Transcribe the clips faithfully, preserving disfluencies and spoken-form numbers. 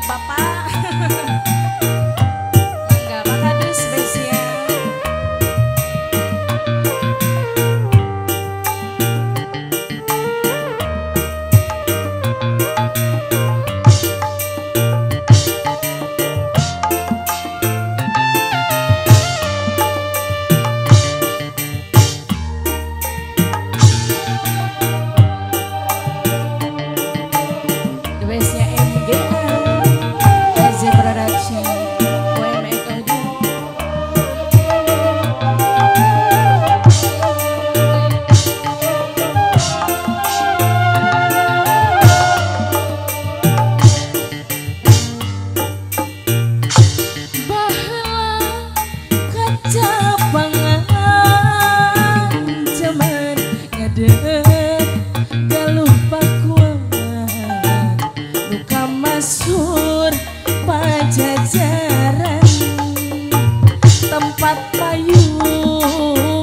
Bapak. Enggak Pak Kadus spesial. Sur Pajajaran tempat payung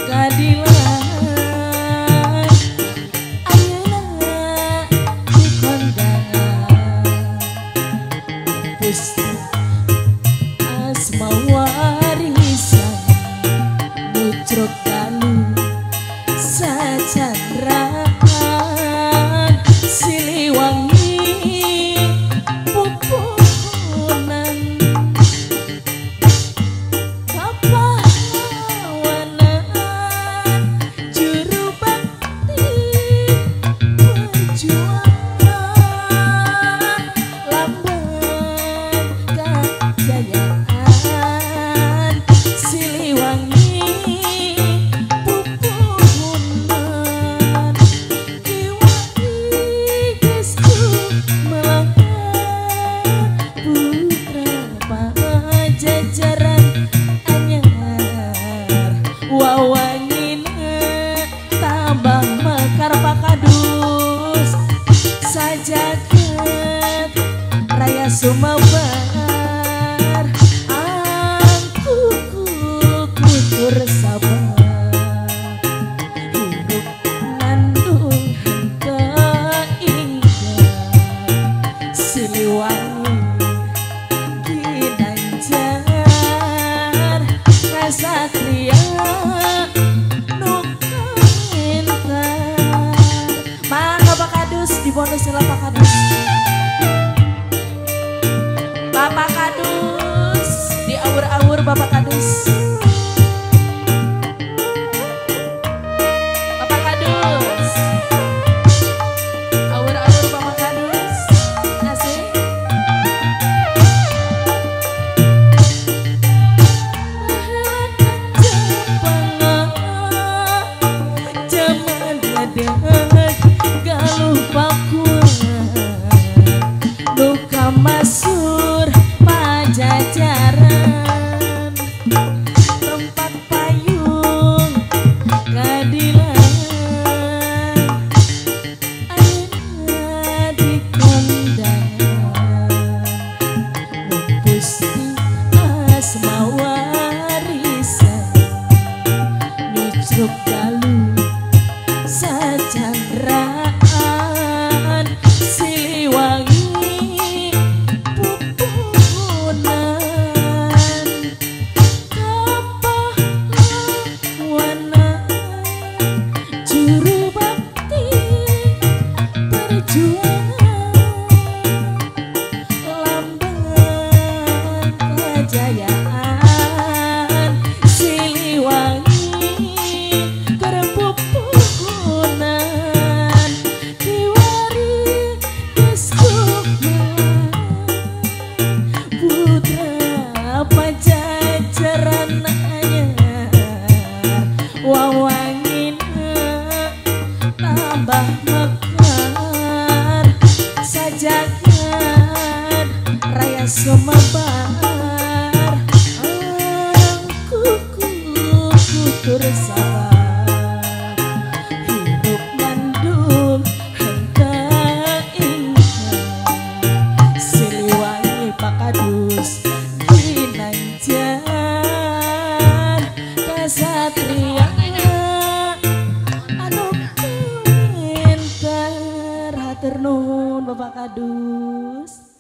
keadilan ayeuna di kondangan Gusti asma warisan nucruk galuh sajandraan Siliwangi sajagat raya sumabar aku kutur sabar hirup nandung keindah Siliwangi Ginanjar kasatria di bonus sila Pak Kadus. Bapak Kadus di awur-awur Bapak Kadus. Bapak Kadus. Awur-awur Bapak Kadus. Asik. Jaman ladang galuh luka masur Pajajaran tempat payung keadilan ayeuna di kondangan Gusti asma warisan nucruk galuh sajandraan Siliwangi pupunan kapahlawanan juru bakti perjuangan lambang kejayaan Siliwangi kerpupunan diwari kesukman putra Pajajaran anyar wawangina tambah mekar sajagat raya sumabar aku kutur sabar hirup nandung hangga indah Siliwangi Pak Kadus Ginanjar kasatria anu pinter hatur nuhun Bapak Kadus.